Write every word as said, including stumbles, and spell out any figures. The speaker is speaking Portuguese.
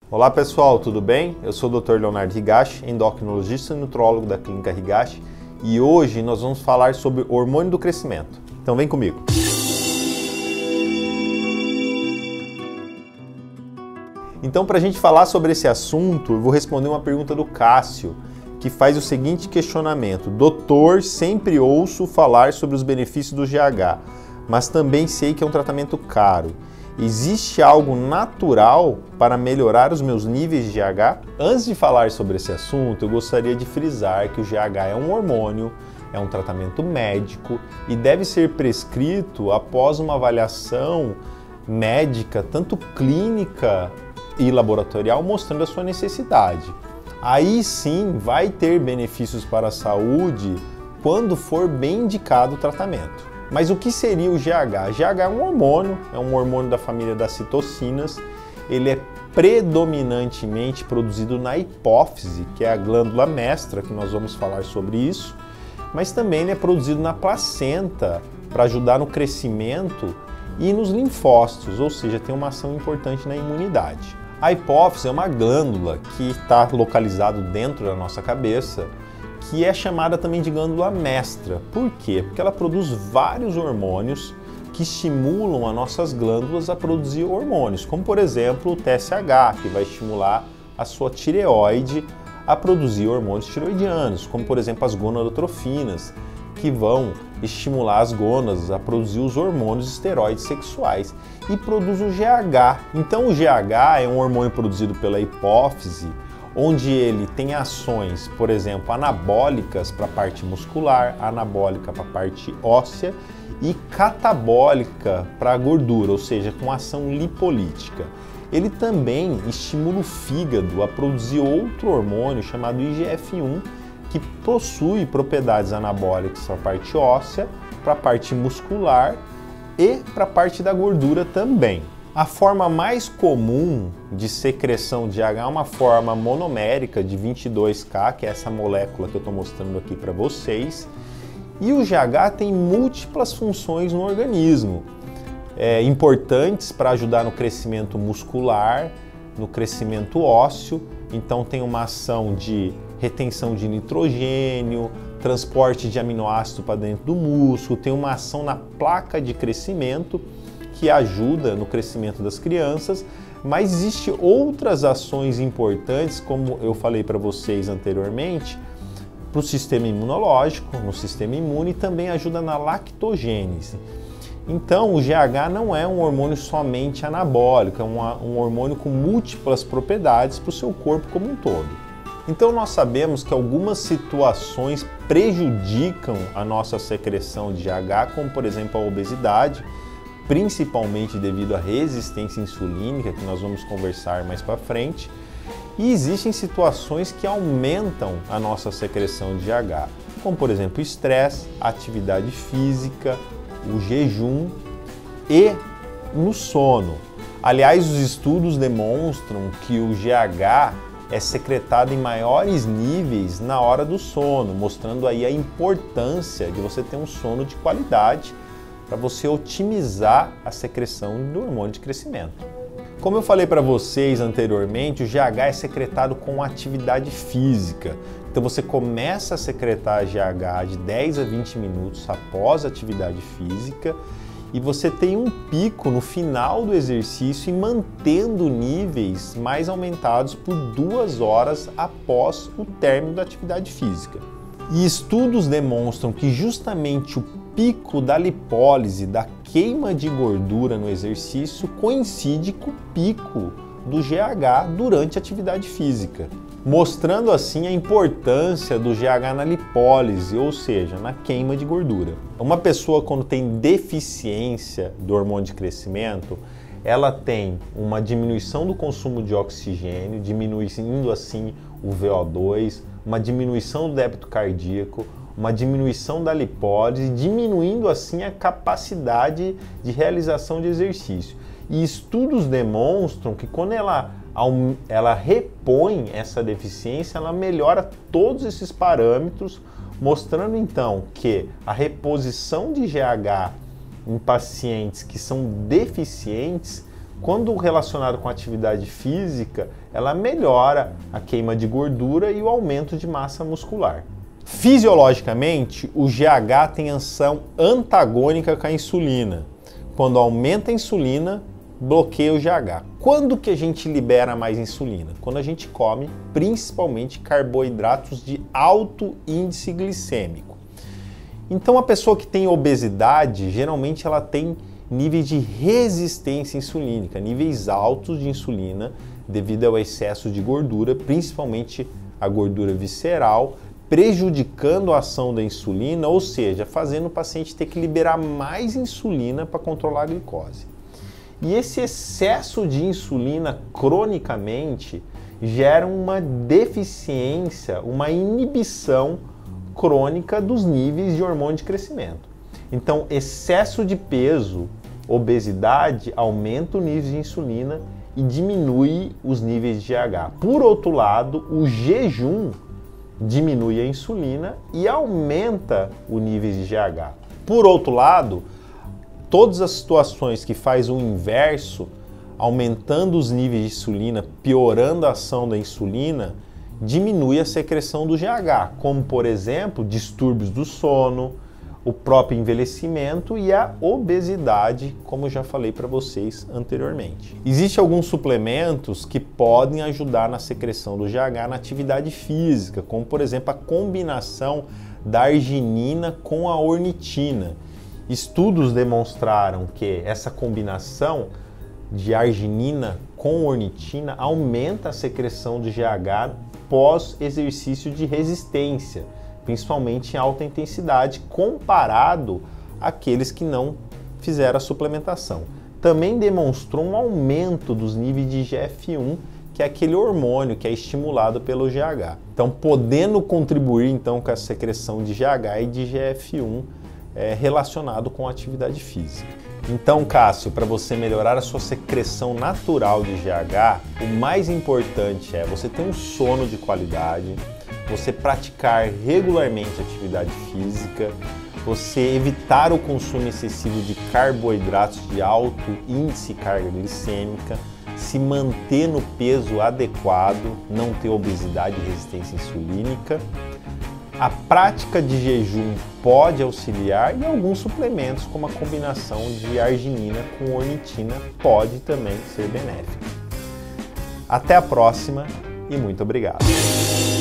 Olá pessoal, tudo bem? Eu sou o doutor Leonardo Higashi, endocrinologista e nutrólogo da Clínica Higashi, e hoje nós vamos falar sobre o hormônio do crescimento. Então vem comigo. Então, para a gente falar sobre esse assunto, eu vou responder uma pergunta do Cássio, que faz o seguinte questionamento: doutor, sempre ouço falar sobre os benefícios do G H, mas também sei que é um tratamento caro. Existe algo natural para melhorar os meus níveis de G H? Antes de falar sobre esse assunto, eu gostaria de frisar que o G H é um hormônio, é um tratamento médico e deve ser prescrito após uma avaliação médica, tanto clínica e laboratorial, mostrando a sua necessidade. Aí sim vai ter benefícios para a saúde quando for bem indicado o tratamento. Mas o que seria o G H? G H é um hormônio, é um hormônio da família das citocinas. Ele é predominantemente produzido na hipófise, que é a glândula mestra, que nós vamos falar sobre isso, mas também ele é produzido na placenta para ajudar no crescimento e nos linfócitos, ou seja, tem uma ação importante na imunidade. A hipófise é uma glândula que está localizada dentro da nossa cabeça, que é chamada também de glândula mestra. Por quê? Porque ela produz vários hormônios que estimulam as nossas glândulas a produzir hormônios, como por exemplo o T S H, que vai estimular a sua tireoide a produzir hormônios tireoidianos, como por exemplo as gonadotrofinas, que vão estimular as gônadas a produzir os hormônios esteroides sexuais, e produz o G H. Então o G H é um hormônio produzido pela hipófise, onde ele tem ações, por exemplo, anabólicas para a parte muscular, anabólica para a parte óssea e catabólica para a gordura, ou seja, com ação lipolítica. Ele também estimula o fígado a produzir outro hormônio chamado I G F um, que possui propriedades anabólicas para a parte óssea, para a parte muscular e para a parte da gordura também. A forma mais comum de secreção de G H é uma forma monomérica de vinte e dois K, que é essa molécula que eu estou mostrando aqui para vocês. E o G H tem múltiplas funções no organismo, é, importantes para ajudar no crescimento muscular, no crescimento ósseo. Então tem uma ação de retenção de nitrogênio, transporte de aminoácido para dentro do músculo, tem uma ação na placa de crescimento, que ajuda no crescimento das crianças, mas existem outras ações importantes, como eu falei para vocês anteriormente, para o sistema imunológico, no sistema imune, e também ajuda na lactogênese. Então o G H não é um hormônio somente anabólico, é um, um hormônio com múltiplas propriedades para o seu corpo como um todo. Então nós sabemos que algumas situações prejudicam a nossa secreção de G H, como por exemplo a obesidade, principalmente devido à resistência insulínica, que nós vamos conversar mais para frente, e existem situações que aumentam a nossa secreção de G H, como por exemplo o estresse, atividade física, o jejum e no sono. Aliás, os estudos demonstram que o G H é secretado em maiores níveis na hora do sono, mostrando aí a importância de você ter um sono de qualidade para você otimizar a secreção do hormônio de crescimento. Como eu falei para vocês anteriormente, o G H é secretado com atividade física. Então você começa a secretar G H de dez a vinte minutos após a atividade física e você tem um pico no final do exercício e mantendo níveis mais aumentados por duas horas após o término da atividade física. E estudos demonstram que justamente o pico da lipólise, da queima de gordura no exercício, coincide com o pico do G H durante a atividade física, mostrando assim a importância do G H na lipólise, ou seja, na queima de gordura. Uma pessoa, quando tem deficiência do hormônio de crescimento, ela tem uma diminuição do consumo de oxigênio, diminuindo assim o V O dois, uma diminuição do débito cardíaco, uma diminuição da lipólise, diminuindo assim a capacidade de realização de exercício. E estudos demonstram que quando ela, ela repõe essa deficiência, ela melhora todos esses parâmetros, mostrando então que a reposição de G H em pacientes que são deficientes quando relacionado com atividade física, ela melhora a queima de gordura e o aumento de massa muscular. Fisiologicamente, o G H tem ação antagônica com a insulina. Quando aumenta a insulina, bloqueia o G H. Quando que a gente libera mais insulina? Quando a gente come principalmente carboidratos de alto índice glicêmico. Então a pessoa que tem obesidade, geralmente ela tem níveis de resistência insulínica, níveis altos de insulina devido ao excesso de gordura, principalmente a gordura visceral, prejudicando a ação da insulina, ou seja, fazendo o paciente ter que liberar mais insulina para controlar a glicose. E esse excesso de insulina cronicamente gera uma deficiência, uma inibição crônica dos níveis de hormônio de crescimento. Então, excesso de peso, obesidade, aumenta o nível de insulina e diminui os níveis de G H. Por outro lado, o jejum diminui a insulina e aumenta o nível de G H. Por outro lado, todas as situações que faz o inverso, aumentando os níveis de insulina, piorando a ação da insulina, diminui a secreção do G H, como por exemplo, distúrbios do sono, o próprio envelhecimento e a obesidade, como eu já falei para vocês anteriormente. Existem alguns suplementos que podem ajudar na secreção do G H na atividade física, como por exemplo a combinação da arginina com a ornitina. Estudos demonstraram que essa combinação de arginina com ornitina aumenta a secreção do G H pós exercício de resistência, principalmente em alta intensidade, comparado àqueles que não fizeram a suplementação. Também demonstrou um aumento dos níveis de G F um, que é aquele hormônio que é estimulado pelo G H. Então, podendo contribuir então com a secreção de G H e de G F um é, relacionado com a atividade física. Então, Cássio, para você melhorar a sua secreção natural de G H, o mais importante é você ter um sono de qualidade, você praticar regularmente atividade física, você evitar o consumo excessivo de carboidratos de alto índice de carga glicêmica, se manter no peso adequado, não ter obesidade e resistência insulínica. A prática de jejum pode auxiliar e alguns suplementos, como a combinação de arginina com ornitina, pode também ser benéfica. Até a próxima e muito obrigado!